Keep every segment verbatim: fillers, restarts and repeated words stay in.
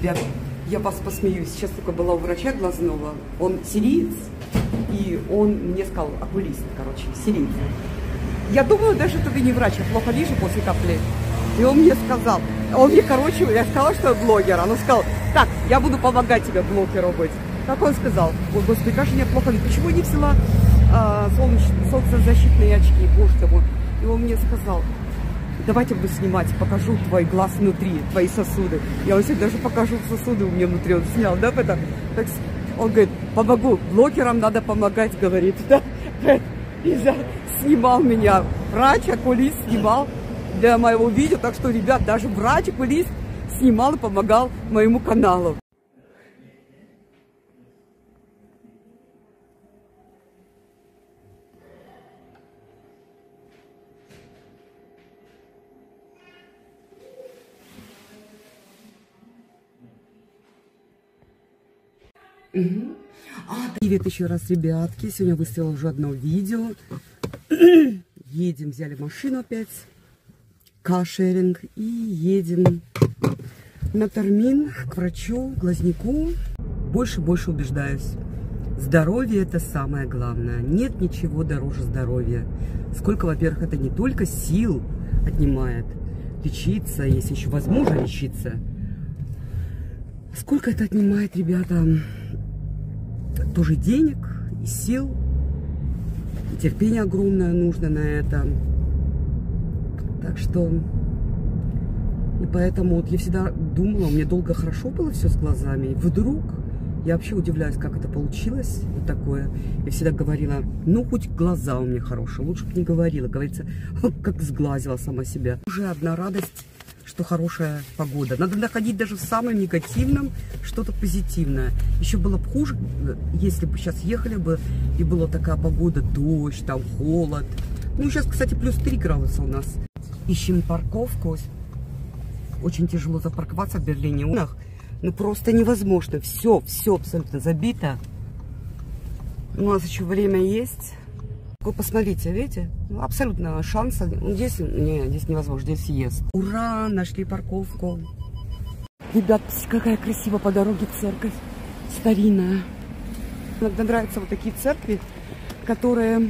Ребят, я вас посмеюсь. Сейчас только была у врача глазного. Он сириец. И он мне сказал, окулист, короче, сириец. Я думаю, даже это не врач, я плохо вижу после капли. И он мне сказал, он мне, короче, я сказала, что я блогер. Он сказал, так, я буду помогать тебе блогеру быть. Как он сказал, ой, господи, как же я плохо вижу. Почему я не взяла а, солнеч... солнцезащитные очки, боже ты мой. И он мне сказал, давайте буду снимать, покажу твой глаз внутри, твои сосуды. Я вам сегодня даже покажу сосуды у меня внутри. Он снял, да, это? Так, он говорит, помогу, блогерам надо помогать, говорит. Да? И за... снимал меня врач, окулист снимал для моего видео. Так что, ребят, даже врач, окулист снимал и помогал моему каналу. Угу. А, привет еще раз, ребятки. Сегодня выставила уже одно видео. Едем, взяли машину опять. Каршеринг. И едем на термин к врачу, глазнику. Больше-больше убеждаюсь. Здоровье — это самое главное. Нет ничего дороже здоровья. Сколько, во-первых, это не только сил отнимает лечиться, если еще возможно лечиться. Сколько это отнимает, ребята, тоже денег и сил, и терпение огромное нужно на это. Так что, и поэтому вот я всегда думала, у меня долго хорошо было все с глазами, и вдруг я вообще удивляюсь, как это получилось, вот такое. Я всегда говорила, ну хоть глаза у меня хорошие, лучше бы не говорила, говорится, как сглазила сама себя. Уже одна радость, что хорошая погода. Надо находить даже в самом негативном что-то позитивное. Еще было бы хуже, если бы сейчас ехали бы, и была такая погода, дождь, там холод. Ну, сейчас, кстати, плюс три градуса у нас. Ищем парковку. Очень тяжело запарковаться в Берлине. Ну, просто невозможно. Все, все абсолютно забито. У нас еще время есть. Вы посмотрите, видите? Ну, абсолютно шанса. Здесь, не, здесь невозможно, здесь съезд. Ура, нашли парковку. Ребят, какая красивая по дороге церковь. Старинная. Иногда нравятся вот такие церкви, которые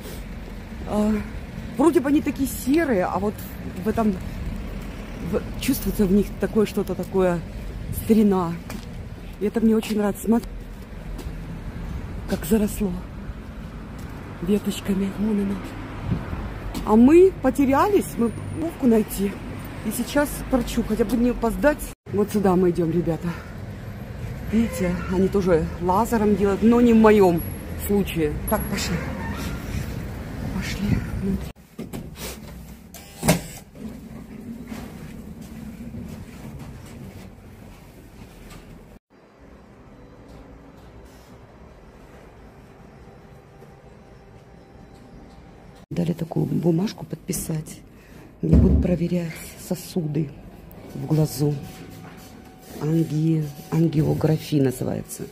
э, вроде бы они такие серые, а вот в этом в, чувствуется в них такое что-то такое старина. И это мне очень нравится. Смотри, как заросло веточками. Вон она. А мы потерялись, мы Вовку найти. И сейчас врачу, хотя бы не опоздать. Вот сюда мы идем, ребята. Видите, они тоже лазером делают, но не в моем случае. Так, пошли. Пошли внутрь. Дали такую бумажку подписать. Мне будут проверять сосуды в глазу. Анги... Ангиография называется.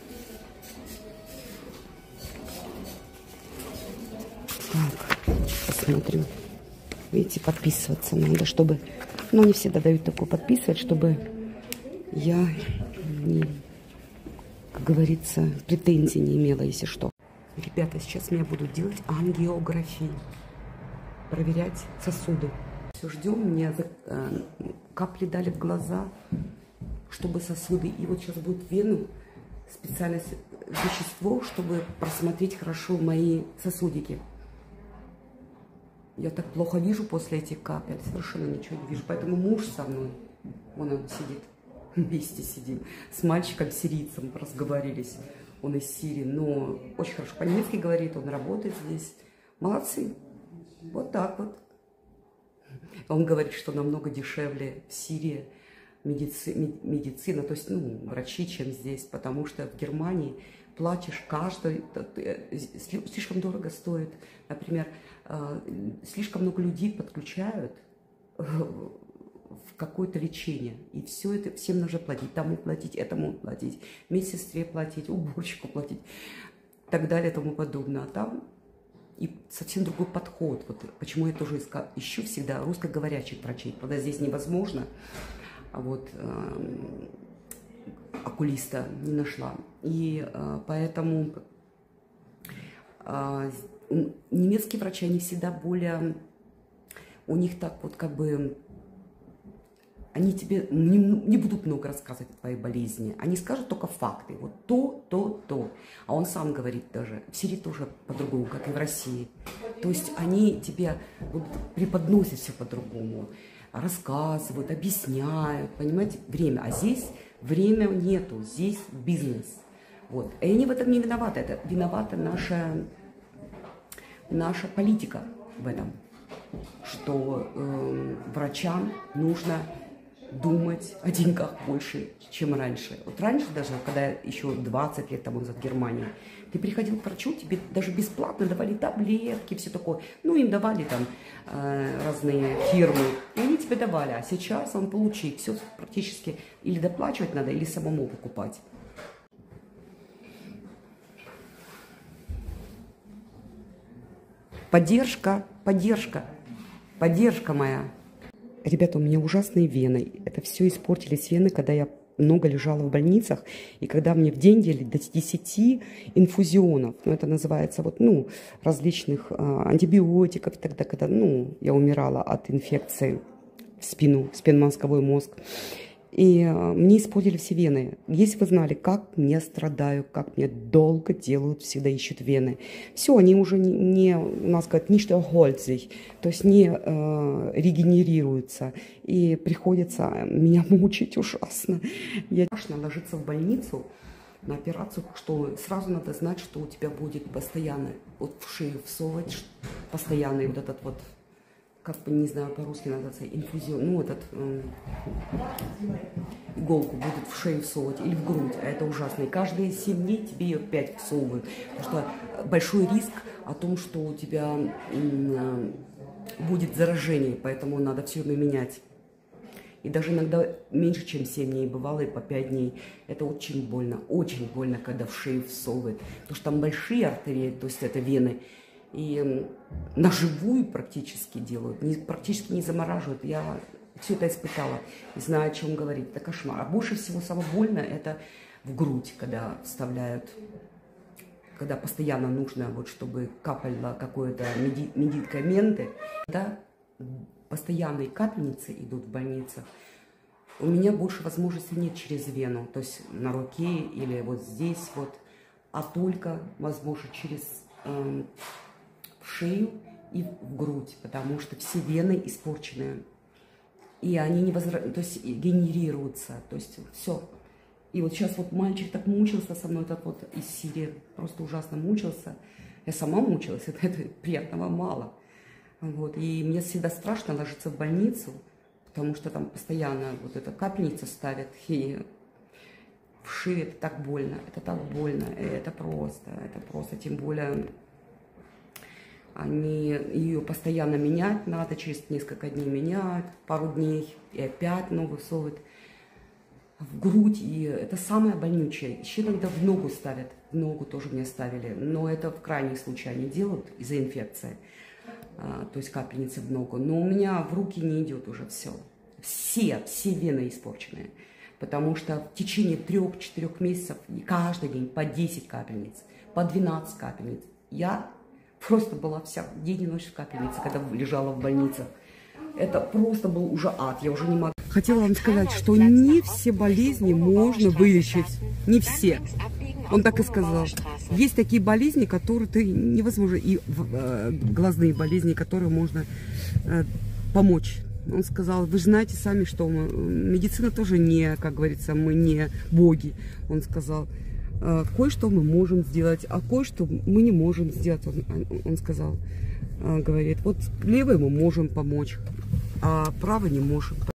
Так, посмотрим. Видите, подписываться надо, чтобы... Ну, не всегда дают такое подписывать, чтобы я, не, как говорится, претензий не имела, если что. Ребята, сейчас меня будут делать ангиографию. Проверять сосуды. Все, ждем. Мне э, капли дали в глаза, чтобы сосуды. И вот сейчас будет в вену специальное вещество, чтобы просмотреть хорошо мои сосудики. Я так плохо вижу после этих капель. Совершенно ничего не вижу. Поэтому муж со мной, вон он сидит, вместе сидим. С мальчиком-сирийцем разговорились. Он из Сирии, но очень хорошо по-немецки говорит, он работает здесь. Молодцы. Вот так вот. Он говорит, что намного дешевле в Сирии медици... медицина, то есть, ну, врачи, чем здесь, потому что в Германии платишь каждый, слишком дорого стоит. Например, слишком много людей подключают в какое-то лечение, и все это всем нужно платить, тому платить, этому платить, медсестре платить, уборщику платить, и так далее, и тому подобное. А там и совсем другой подход. Вот почему я тоже искала, ищу всегда русскоговорящих врачей. Правда, здесь невозможно. А вот э, окулиста не нашла. И поэтому немецкие врачи, они всегда более, у них так вот как бы, они тебе не, не будут много рассказывать о твоей болезни, они скажут только факты, вот то, то, то. А он сам говорит даже, в Сирии тоже по-другому, как и в России. То есть они тебе вот преподносят все по-другому, рассказывают, объясняют, понимаете, время. А здесь время нету, здесь бизнес. Вот. И они в этом не виноваты, это виновата наша, наша политика в этом, что э, врачам нужно думать о деньгах больше, чем раньше. Вот раньше даже, когда еще двадцать лет тому назад в Германии, ты приходил к врачу, тебе даже бесплатно давали таблетки, все такое. Ну, им давали там э, разные фирмы, и они тебе давали. А сейчас он получит все практически или доплачивать надо, или самому покупать. Поддержка, поддержка, поддержка моя. Ребята, у меня ужасные вены. Это все испортились вены, когда я много лежала в больницах, и когда мне в день делали до десяти инфузионов, ну, это называется вот, ну, различных а, антибиотиков, тогда, когда, ну, я умирала от инфекции в спину, в спинномозговой мозг. И а, мне испортили все вены. Если вы знали, как я страдаю, как мне долго делают, всегда ищут вены. Все, они уже не, не у нас говорят, nicht erholt sich, то есть не э, регенерируются. И приходится меня мучить ужасно. Я страшно ложиться в больницу на операцию, что сразу надо знать, что у тебя будет постоянно вот в шею всовывать, постоянный вот этот вот, как бы, не знаю, по-русски надо сказать, инфузион, ну, этот, э, иголку будут в шею всовывать или в грудь, а это ужасно. И каждые семь дней тебе ее пять всовывают, потому что большой риск о том, что у тебя э, будет заражение, поэтому надо все время менять. И даже иногда меньше, чем семь дней, бывало и по пять дней. Это очень больно, очень больно, когда в шею всовывают, потому что там большие артерии, то есть это вены, и на живую практически делают, не, практически не замораживают. Я все это испытала, знаю, о чем говорить. Это кошмар. А больше всего самое больно это в грудь, когда вставляют, когда постоянно нужно, вот, чтобы капало какое-то меди, медикаменты. Когда постоянные капельницы идут в больницах, у меня больше возможностей нет через вену, то есть на руке или вот здесь вот, а только возможно через э, в шею и в грудь, потому что все вены испорчены, и они не возра... то есть генерируются, то есть все. И вот сейчас вот мальчик так мучился со мной, этот вот из Сирии, просто ужасно мучился. Я сама мучилась, это, это приятного мало. Вот. И мне всегда страшно ложиться в больницу, потому что там постоянно вот эта капельница ставят, и в шее это так больно, это так больно, это просто, это просто, тем более... Они ее постоянно менять надо, через несколько дней меняют, пару дней, и опять новую всовывают в грудь. И это самое больнючее. Еще иногда в ногу ставят, в ногу тоже мне ставили, но это в крайнем случае они делают из-за инфекции, а, то есть капельницы в ногу. Но у меня в руки не идет уже все. Все, все вены испорченные. Потому что в течение трех-четырех месяцев каждый день по десять капельниц, по двенадцать капельниц. Я просто была вся день и ночь в капельнице, когда лежала в больнице. Это просто был уже ад, я уже не могла. Хотела вам сказать, что не все болезни можно вылечить. Не все. Он так и сказал. Есть такие болезни, которые ты невозможно, и э, глазные болезни, которые можно э, помочь. Он сказал, вы же знаете сами, что мы, медицина тоже не, как говорится, мы не боги. Он сказал, кое-что мы можем сделать, а кое-что мы не можем сделать, он, он сказал, говорит, вот левой мы можем помочь, а правой не можем.